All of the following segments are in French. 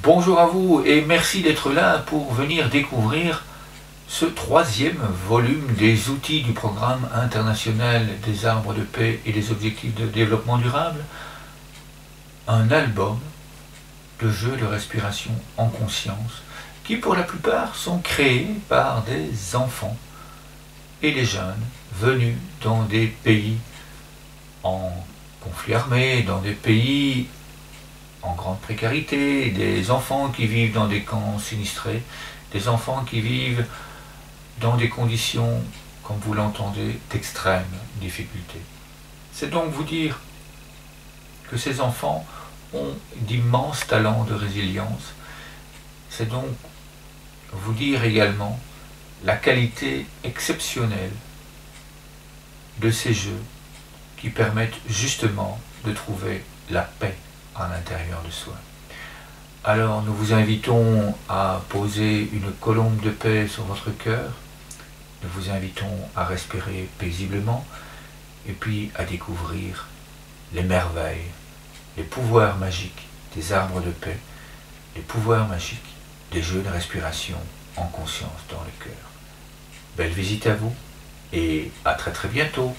Bonjour à vous et merci d'être là pour venir découvrir ce troisième volume des outils du programme international des arbres de paix et des objectifs de développement durable, un album de jeux de respiration en conscience qui pour la plupart sont créés par des enfants et des jeunes venus dans des pays en conflit armé, dans des pays en grande précarité, des enfants qui vivent dans des camps sinistrés, des enfants qui vivent dans des conditions, comme vous l'entendez, d'extrême difficulté. C'est donc vous dire que ces enfants ont d'immenses talents de résilience. C'est donc vous dire également la qualité exceptionnelle de ces jeux qui permettent justement de trouver la paix à l'intérieur de soi. Alors nous vous invitons à poser une colombe de paix sur votre cœur, nous vous invitons à respirer paisiblement et puis à découvrir les merveilles, les pouvoirs magiques des arbres de paix, les pouvoirs magiques des jeux de respiration en conscience dans le cœur. Belle visite à vous et à très très bientôt.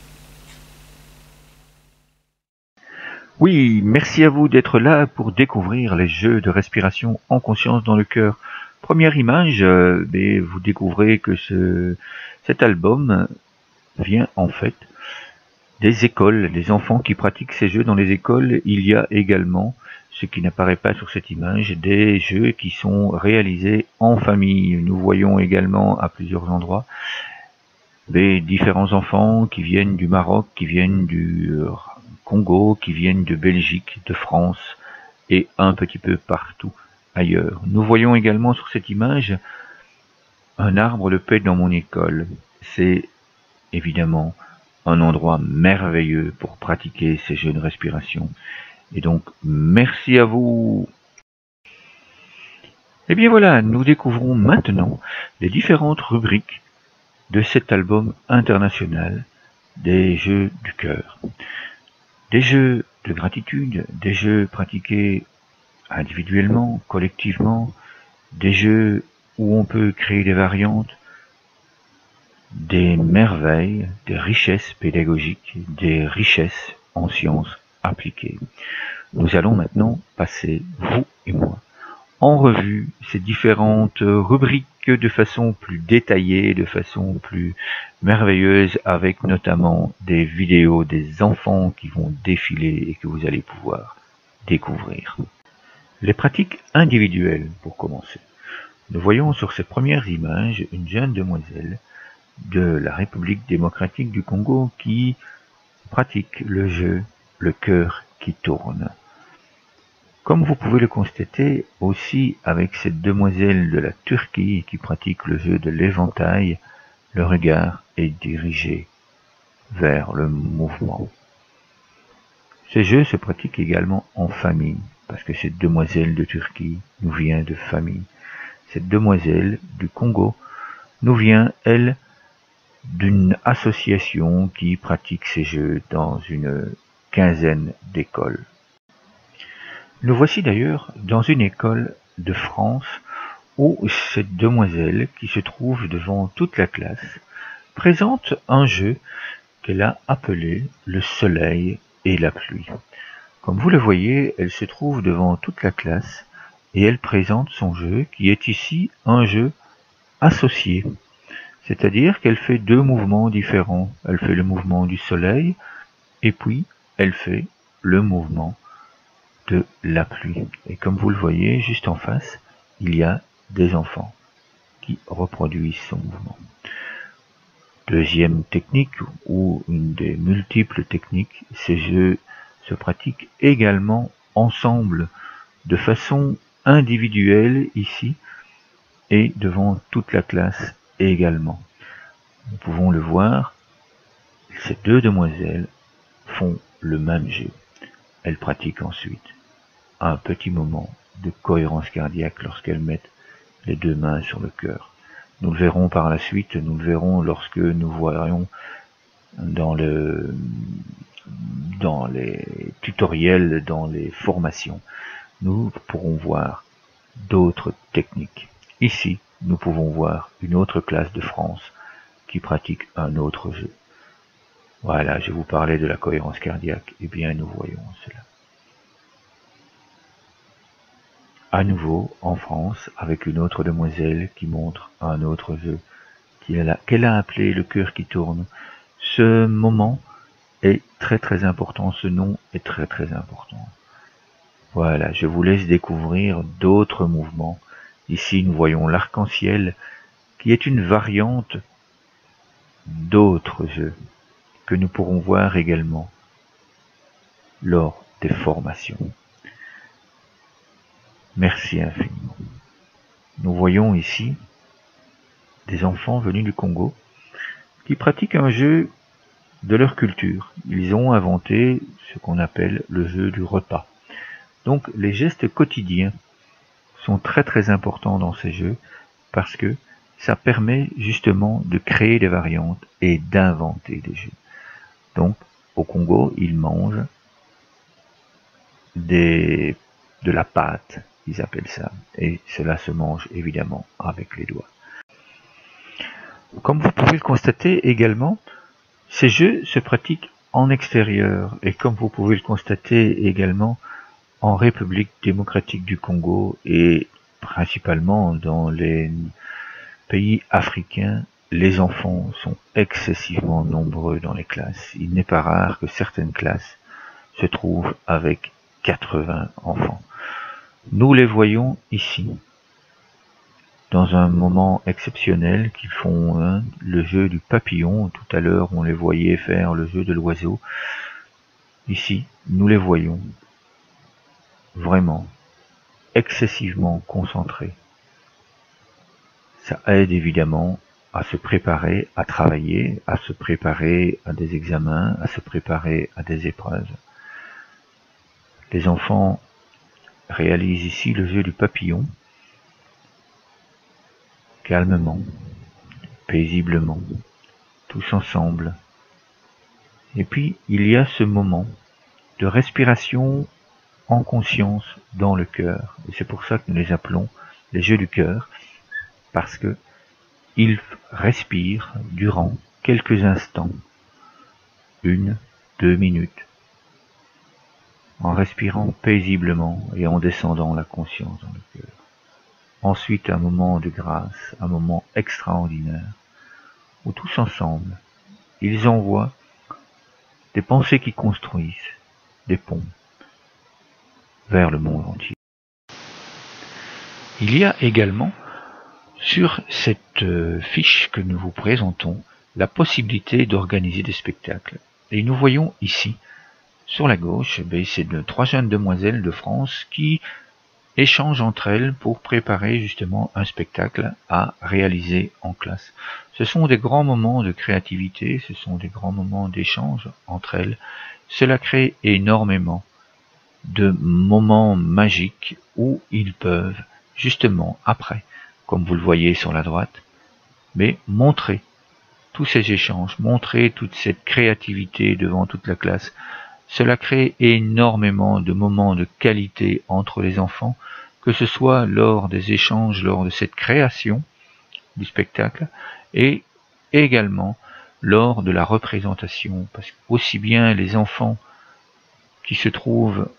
Oui, merci à vous d'être là pour découvrir les jeux de respiration en conscience dans le cœur. Première image, vous découvrez que cet album vient en fait des écoles, des enfants qui pratiquent ces jeux dans les écoles. Il y a également, ce qui n'apparaît pas sur cette image, des jeux qui sont réalisés en famille. Nous voyons également à plusieurs endroits des différents enfants qui viennent du Maroc, qui viennent du Congo, qui viennent de Belgique, de France et un petit peu partout ailleurs. Nous voyons également sur cette image un arbre de paix dans mon école. C'est évidemment un endroit merveilleux pour pratiquer ces jeux de respiration. Et donc, merci à vous. Et bien voilà, nous découvrons maintenant les différentes rubriques de cet album international des jeux du cœur. Des jeux de gratitude, des jeux pratiqués individuellement, collectivement, des jeux où on peut créer des variantes, des merveilles, des richesses pédagogiques, des richesses en sciences appliquées. Nous allons maintenant passer, vous et moi, en revue ces différentes rubriques de façon plus détaillée, de façon plus merveilleuse, avec notamment des vidéos des enfants qui vont défiler et que vous allez pouvoir découvrir. Les pratiques individuelles, pour commencer. Nous voyons sur ces premières images une jeune demoiselle de la République démocratique du Congo qui pratique le jeu « Le cœur qui tourne ». Comme vous pouvez le constater aussi avec cette demoiselle de la Turquie qui pratique le jeu de l'éventail, le regard est dirigé vers le mouvement. Ces jeux se pratiquent également en famille, parce que cette demoiselle de Turquie nous vient de famille. Cette demoiselle du Congo nous vient, elle, d'une association qui pratique ces jeux dans une quinzaine d'écoles. Nous voici d'ailleurs dans une école de France où cette demoiselle, qui se trouve devant toute la classe, présente un jeu qu'elle a appelé le soleil et la pluie. Comme vous le voyez, elle se trouve devant toute la classe et elle présente son jeu qui est ici un jeu associé. C'est-à-dire qu'elle fait deux mouvements différents. Elle fait le mouvement du soleil et puis elle fait le mouvement de la pluie. Et comme vous le voyez, juste en face, il y a des enfants qui reproduisent son mouvement. Deuxième technique, ou une des multiples techniques, ces jeux se pratiquent également ensemble, de façon individuelle ici, et devant toute la classe également. Nous pouvons le voir, ces deux demoiselles font le même jeu. Elles pratiquent ensuite un petit moment de cohérence cardiaque lorsqu'elles mettent les deux mains sur le cœur. Nous le verrons par la suite, nous le verrons lorsque nous verrons dans les tutoriels, dans les formations. Nous pourrons voir d'autres techniques. Ici, nous pouvons voir une autre classe de France qui pratique un autre jeu. Voilà, je vous parlais de la cohérence cardiaque. Eh bien, nous voyons cela. À nouveau, en France, avec une autre demoiselle qui montre un autre jeu qu'elle a appelé le cœur qui tourne. Ce moment est très important, ce nom est très important. Voilà, je vous laisse découvrir d'autres mouvements. Ici, nous voyons l'arc-en-ciel, qui est une variante d'autres jeux, que nous pourrons voir également lors des formations. Merci infiniment. Nous voyons ici des enfants venus du Congo qui pratiquent un jeu de leur culture. Ils ont inventé ce qu'on appelle le jeu du repas. Donc les gestes quotidiens sont très importants dans ces jeux parce que ça permet justement de créer des variantes et d'inventer des jeux. Donc au Congo, ils mangent de la pâte, ils appellent ça, et cela se mange évidemment avec les doigts. Comme vous pouvez le constater également, ces jeux se pratiquent en extérieur, et comme vous pouvez le constater également en République démocratique du Congo et principalement dans les pays africains, les enfants sont excessivement nombreux dans les classes. Il n'est pas rare que certaines classes se trouvent avec 80 enfants. Nous les voyons ici, dans un moment exceptionnel qu'ils font le jeu du papillon. Tout à l'heure, on les voyait faire le jeu de l'oiseau. Ici, nous les voyons vraiment excessivement concentrés. Ça aide évidemment à se préparer à travailler, à se préparer à des examens, à se préparer à des épreuves. Les enfants réalisent ici le jeu du papillon, calmement, paisiblement, tous ensemble. Et puis, il y a ce moment de respiration en conscience dans le cœur. Et c'est pour ça que nous les appelons les jeux du cœur, parce que ils respirent durant quelques instants, 1, 2 minutes, en respirant paisiblement et en descendant la conscience dans le cœur. Ensuite, un moment de grâce, un moment extraordinaire, où tous ensemble, ils envoient des pensées qui construisent des ponts vers le monde entier. Il y a également, sur cette fiche que nous vous présentons, la possibilité d'organiser des spectacles. Et nous voyons ici, sur la gauche, c'est 3 jeunes demoiselles de France qui échangent entre elles pour préparer justement un spectacle à réaliser en classe. Ce sont des grands moments de créativité, ce sont des grands moments d'échange entre elles. Cela crée énormément de moments magiques où ils peuvent justement après, comme vous le voyez sur la droite, mais montrer tous ces échanges, montrer toute cette créativité devant toute la classe. Cela crée énormément de moments de qualité entre les enfants, que ce soit lors des échanges, lors de cette création du spectacle, et également lors de la représentation, parce que aussi bien les enfants qui se trouvent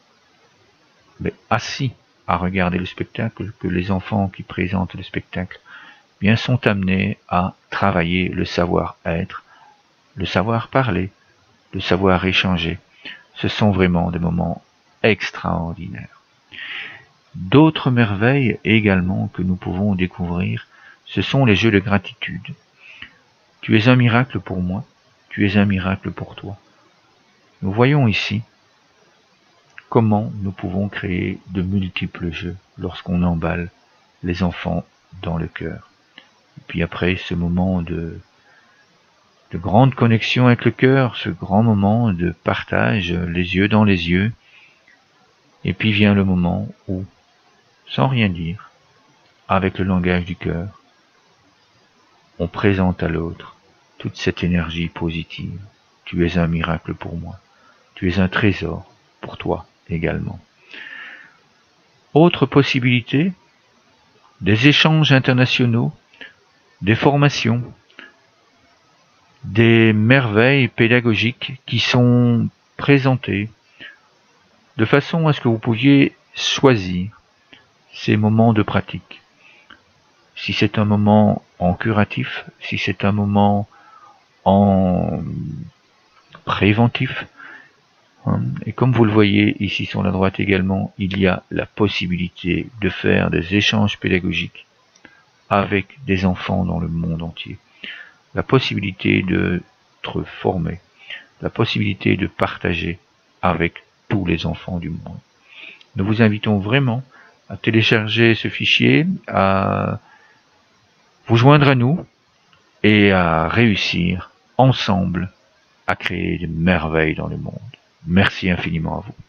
assis à regarder le spectacle que les enfants qui présentent le spectacle bien sont amenés à travailler le savoir-être, le savoir-parler, le savoir-échanger. Ce sont vraiment des moments extraordinaires. D'autres merveilles également que nous pouvons découvrir, ce sont les jeux de gratitude. Tu es un miracle pour moi, tu es un miracle pour toi. Nous voyons ici comment nous pouvons créer de multiples jeux lorsqu'on emballe les enfants dans le cœur. Et puis après ce moment de grande connexion avec le cœur, ce grand moment de partage, les yeux dans les yeux, et puis vient le moment où, sans rien dire, avec le langage du cœur, on présente à l'autre toute cette énergie positive. Tu es un miracle pour moi, tu es un trésor pour toi également. Autre possibilité, des échanges internationaux, des formations, des merveilles pédagogiques qui sont présentées de façon à ce que vous pouviez choisir ces moments de pratique. Si c'est un moment en curatif, si c'est un moment en préventif, et comme vous le voyez ici sur la droite également, il y a la possibilité de faire des échanges pédagogiques avec des enfants dans le monde entier. La possibilité d'être formé, la possibilité de partager avec tous les enfants du monde. Nous vous invitons vraiment à télécharger ce fichier, à vous joindre à nous et à réussir ensemble à créer des merveilles dans le monde. Merci infiniment à vous.